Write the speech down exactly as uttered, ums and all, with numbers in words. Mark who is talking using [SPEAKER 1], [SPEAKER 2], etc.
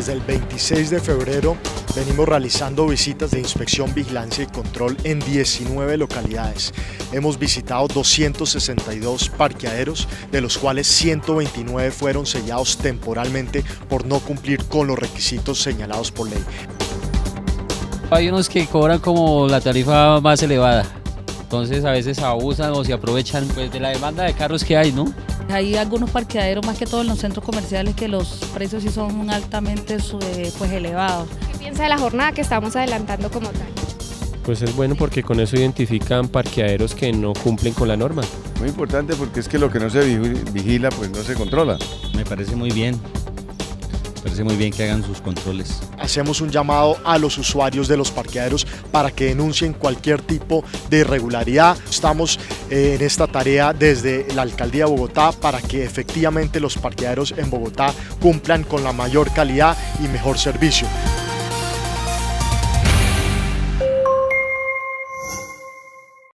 [SPEAKER 1] Desde el veintiséis de febrero venimos realizando visitas de inspección, vigilancia y control en diecinueve localidades. Hemos visitado doscientos sesenta y dos parqueaderos, de los cuales ciento veintinueve fueron sellados temporalmente por no cumplir con los requisitos señalados por ley.
[SPEAKER 2] Hay unos que cobran como la tarifa más elevada, entonces a veces abusan o se aprovechan pues, de la demanda de carros que hay, ¿no?
[SPEAKER 3] Hay algunos parqueaderos, más que todo en los centros comerciales, que los precios sí son altamente pues, elevados.
[SPEAKER 4] ¿Qué piensa de la jornada que estamos adelantando como tal?
[SPEAKER 5] Pues es bueno porque con eso identifican parqueaderos que no cumplen con la norma.
[SPEAKER 6] Muy importante porque es que lo que no se vigila pues no se controla.
[SPEAKER 7] Me parece muy bien. Me parece muy bien que hagan sus controles.
[SPEAKER 1] Hacemos un llamado a los usuarios de los parqueaderos para que denuncien cualquier tipo de irregularidad. Estamos eh, en esta tarea desde la Alcaldía de Bogotá para que efectivamente los parqueaderos en Bogotá cumplan con la mayor calidad y mejor servicio.